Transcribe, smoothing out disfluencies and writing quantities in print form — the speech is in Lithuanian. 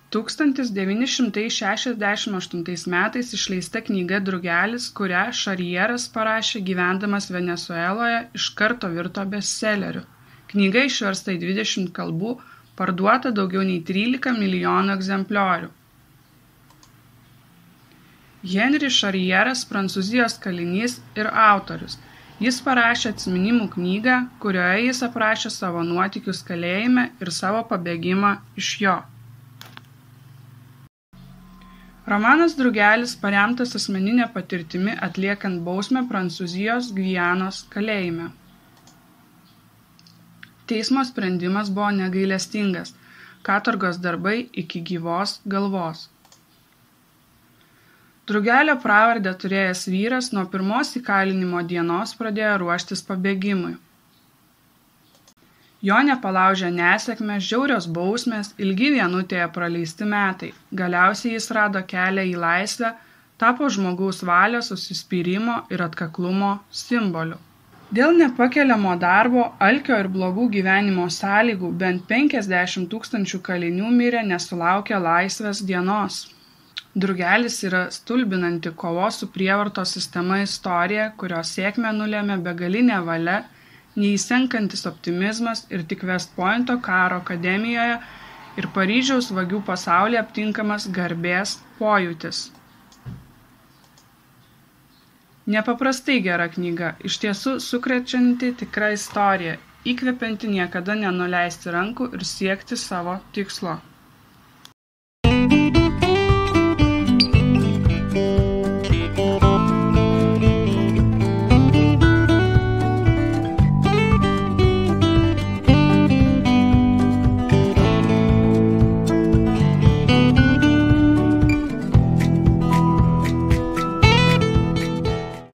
1968 metais išleista knyga Drugelis, kurią Charrièras parašė gyvendamas Venesueloje, iš karto virto bestselleriu. Knyga išversta į 20 kalbų, parduota daugiau nei 13 milijonų egzempliorių. Henri Charrièras prancūzijos kalinys ir autorius. Jis parašė atsiminimų knygą, kurioje jis aprašė savo nuotykius kalėjime ir savo pabėgimą iš jo. Romanas Drugelis paremtas asmeninė patirtimi atliekant bausmę Prancūzijos Guianos kalėjime. Teismo sprendimas buvo negailestingas – katorgos darbai iki gyvos galvos. Drugelio pravardę turėjęs vyras nuo pirmos įkalinimo dienos pradėjo ruoštis pabėgimui. Jo nepalaužė nesėkmės, žiaurios bausmės, ilgi vienutėje praleisti metai. Galiausiai jis rado kelią į laisvę, tapo žmogaus valios, užsispyrimo ir atkaklumo simboliu. Dėl nepakeliamo darbo, alkio ir blogų gyvenimo sąlygų bent 50 000 kalinių mirė nesulaukę laisvės dienos. Drugelis yra stulbinanti kovos su prievartos sistema istorija, kurios sėkmę nulėmė begalinė valia, neįsenkantis optimizmas ir tik West Pointo karo akademijoje ir Paryžiaus vagių pasaulyje aptinkamas garbės pojūtis. Nepaprastai gera knyga, iš tiesų sukrečianti tikra istorija, įkvepianti niekada nenuleisti rankų ir siekti savo tikslo.